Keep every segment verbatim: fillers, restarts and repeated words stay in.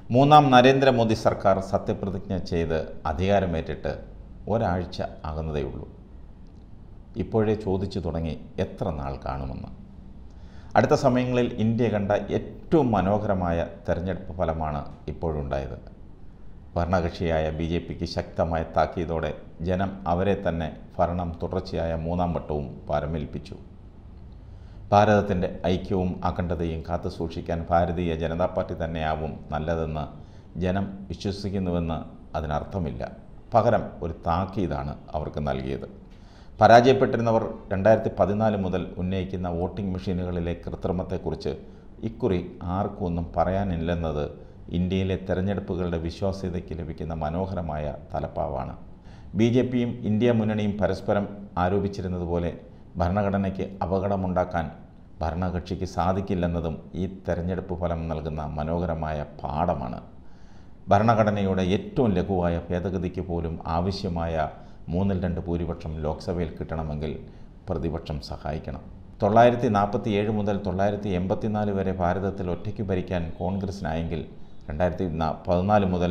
മൂന്നാം നരേന്ദ്രമോദി സർക്കാർ സത്യപ്രതിജ്ഞ ചെയ്ത് അധികാരമേറ്റിട്ട് ഒരാഴ്ച ആകുന്നതേയുള്ളൂ. ഇപ്പോഴേ ചോദിച്ചു തുടങ്ങി എത്ര നാൾ കാണുമെന്ന്. അടുത്ത സമയങ്ങളിൽ ഇന്ത്യ കണ്ട ഏറ്റവും മനോഹരമായ തെരഞ്ഞെടുപ്പ് ഫലമാണ് ഇപ്പോഴുണ്ടായത്. ഭരണകക്ഷിയായ ബി ജെ പിക്ക് ശക്തമായ താക്കീതോടെ ജനം അവരെ തന്നെ ഭരണം തുടർച്ചയായ മൂന്നാം വട്ടവും പരമേൽപ്പിച്ചു. ഭാരതത്തിൻ്റെ ഐക്യവും അഖണ്ഡതയും കാത്തുസൂക്ഷിക്കാൻ ഭാരതീയ ജനതാ പാർട്ടി തന്നെയാവും നല്ലതെന്ന് ജനം വിശ്വസിക്കുന്നുവെന്ന് അതിനർത്ഥമില്ല. പകരം ഒരു താക്കീതാണ് അവർക്ക് നൽകിയത്. പരാജയപ്പെട്ടിരുന്നവർ രണ്ടായിരത്തി പതിനാല് മുതൽ ഉന്നയിക്കുന്ന വോട്ടിംഗ് മെഷീനുകളിലെ കൃത്രിമത്തെക്കുറിച്ച് ഇക്കുറി ആർക്കും ഒന്നും പറയാനില്ലെന്നത് ഇന്ത്യയിലെ തെരഞ്ഞെടുപ്പുകളുടെ വിശ്വാസ്യതയ്ക്ക് ലഭിക്കുന്ന മനോഹരമായ തലപ്പാവാണ്. ബി ജെ പിയും ഇന്ത്യ മുന്നണിയും പരസ്പരം ആരോപിച്ചിരുന്നതുപോലെ ഭരണഘടനയ്ക്ക് അപകടമുണ്ടാക്കാൻ ഭരണകക്ഷിക്ക് സാധിക്കില്ലെന്നതും ഈ തെരഞ്ഞെടുപ്പ് ഫലം നൽകുന്ന മനോഹരമായ പാഠമാണ്. ഭരണഘടനയുടെ ഏറ്റവും ലഘുവായ ഭേദഗതിക്ക് പോലും ആവശ്യമായ മൂന്നിൽ രണ്ട് ഭൂരിപക്ഷം ലോക്സഭയിൽ കിട്ടണമെങ്കിൽ പ്രതിപക്ഷം സഹായിക്കണം. തൊള്ളായിരത്തി നാൽപ്പത്തി ഏഴ് മുതൽ തൊള്ളായിരത്തി എൺപത്തിനാല് വരെ ഭാരതത്തിൽ ഒറ്റയ്ക്ക് ഭരിക്കാൻ കോൺഗ്രസിനായെങ്കിൽ രണ്ടായിരത്തി പതിനാല് മുതൽ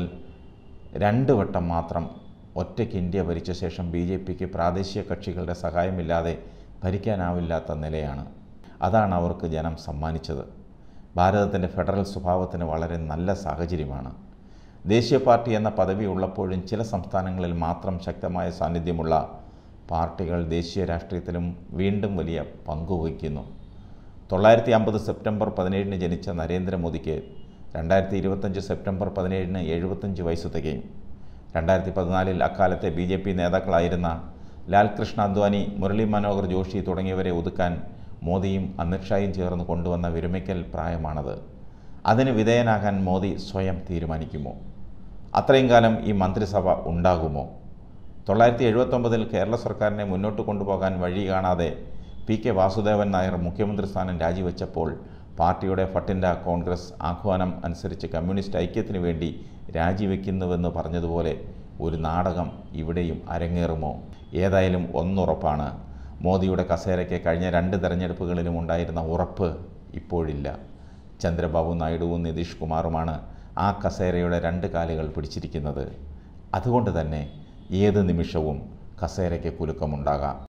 രണ്ട് വട്ടം മാത്രം ഒറ്റയ്ക്ക് ഇന്ത്യ ഭരിച്ച ശേഷം ബി ജെ പിക്ക് പ്രാദേശിക കക്ഷികളുടെ സഹായമില്ലാതെ ഭരിക്കാനാവില്ലാത്ത നിലയാണ്. അതാണ് അവർക്ക് ജനം സമ്മാനിച്ചത്. ഭാരതത്തിൻ്റെ ഫെഡറൽ സ്വഭാവത്തിന് വളരെ നല്ല സാഹചര്യമാണ്. ദേശീയ പാർട്ടി എന്ന പദവി ഉള്ളപ്പോഴും ചില സംസ്ഥാനങ്ങളിൽ മാത്രം ശക്തമായ സാന്നിധ്യമുള്ള പാർട്ടികൾ ദേശീയ രാഷ്ട്രീയത്തിലും വീണ്ടും വലിയ പങ്കുവഹിക്കുന്നു. തൊള്ളായിരത്തി അമ്പത് സെപ്റ്റംബർ പതിനേഴിന് ജനിച്ച നരേന്ദ്രമോദിക്ക് രണ്ടായിരത്തി ഇരുപത്തഞ്ച് സെപ്റ്റംബർ പതിനേഴിന് എഴുപത്തഞ്ച് വയസ്സ് തികയും. രണ്ടായിരത്തി പതിനാലിൽ അക്കാലത്തെ ബി ജെ പി നേതാക്കളായിരുന്ന ലാൽകൃഷ്ണ അദ്വാനി, മുരളി മനോഹർ ജോഷി തുടങ്ങിയവരെ ഒതുക്കാൻ മോദിയും അമിത്ഷായും ചേർന്ന് കൊണ്ടുവന്ന വിരമിക്കൽ പ്രായമാണത്. അതിന് വിധേയനാകാൻ മോദി സ്വയം തീരുമാനിക്കുമോ? അത്രയും കാലം ഈ മന്ത്രിസഭ ഉണ്ടാകുമോ? തൊള്ളായിരത്തി എഴുപത്തൊമ്പതിൽ കേരള സർക്കാരിനെ മുന്നോട്ട് കൊണ്ടുപോകാൻ വഴി കാണാതെ പി കെ വാസുദേവൻ നായർ മുഖ്യമന്ത്രി സ്ഥാനം രാജിവെച്ചപ്പോൾ പാർട്ടിയുടെ ഫട്ടിൻഡ കോൺഗ്രസ് ആഹ്വാനം അനുസരിച്ച് കമ്മ്യൂണിസ്റ്റ് ഐക്യത്തിന് വേണ്ടി രാജിവെക്കുന്നുവെന്ന് പറഞ്ഞതുപോലെ ഒരു നാടകം ഇവിടെയും അരങ്ങേറുമോ? ഏതായാലും ഒന്നുറപ്പാണ്, മോദിയുടെ കസേരയ്ക്ക് കഴിഞ്ഞ രണ്ട് തെരഞ്ഞെടുപ്പുകളിലും ഉണ്ടായിരുന്ന ഉറപ്പ് ഇപ്പോഴില്ല. ചന്ദ്രബാബു നായിഡുവും നിതീഷ് കുമാറുമാണ് ആ കസേരയുടെ രണ്ട് കാലുകൾ പിടിച്ചിരിക്കുന്നത്. അതുകൊണ്ട് തന്നെ ഏത് നിമിഷവും കസേരയ്ക്ക് കുലുക്കമുണ്ടാകാം.